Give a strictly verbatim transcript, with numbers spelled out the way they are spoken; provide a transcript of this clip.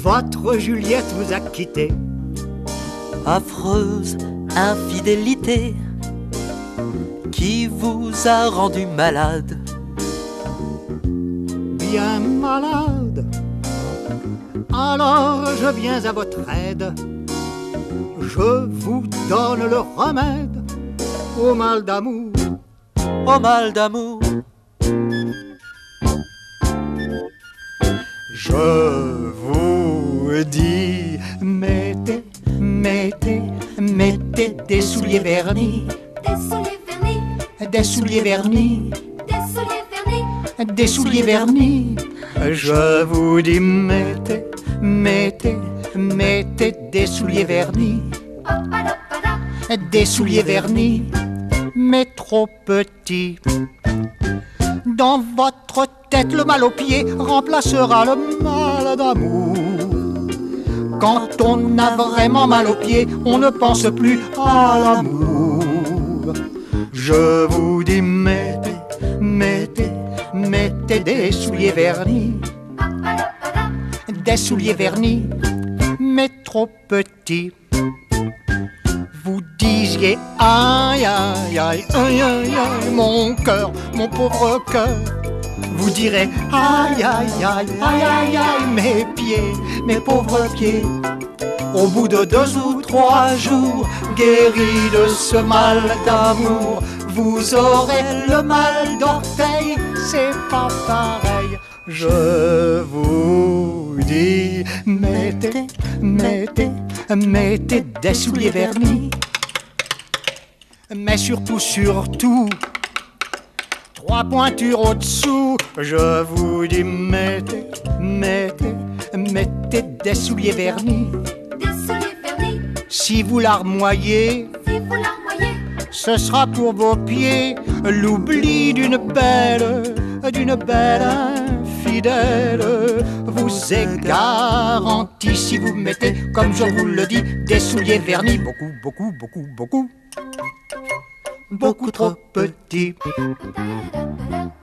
votre Juliette vous a quitté. Affreuse infidélité qui vous a rendu malade. Bien malade, alors je viens à votre aide. Je vous donne le remède au mal d'amour. Au mal d'amour. Je vous dis, mettez, mettez, mettez des souliers vernis. Des souliers vernis, Des souliers vernis, des souliers vernis, des souliers vernis. Je vous dis, mettez, mettez, mettez des souliers vernis. Des souliers vernis, mais trop petits. Dans votre tête, le mal au pied remplacera le mal d'amour. Quand on a vraiment mal au pied, on ne pense plus à l'amour. Je vous dis, mettez, mettez, mettez des souliers vernis. Des souliers vernis, mais trop petits. Vous disiez aïe aïe aïe aïe aïe aïe, mon cœur, mon pauvre cœur. Vous direz aïe aïe aïe aïe aïe aïe, mes pieds, mes pauvres pieds. Au bout de deux ou trois jours, guéris de ce mal d'amour, vous aurez le mal d'orteil, c'est pas pareil. Je vous dis, mettez, mettez, mettez des souliers vernis. Mais surtout, surtout, trois pointures au-dessous. Je vous dis, mettez, mettez, mettez des souliers vernis. des souliers vernis. Si vous larmoyez, Si vous larmoyez, ce sera pour vos pieds l'oubli d'une belle, d'une belle infidèle. Vous est garanti si vous mettez, comme je vous le dis, des souliers vernis. Beaucoup, beaucoup, beaucoup, beaucoup, beaucoup trop petits. da da da da da.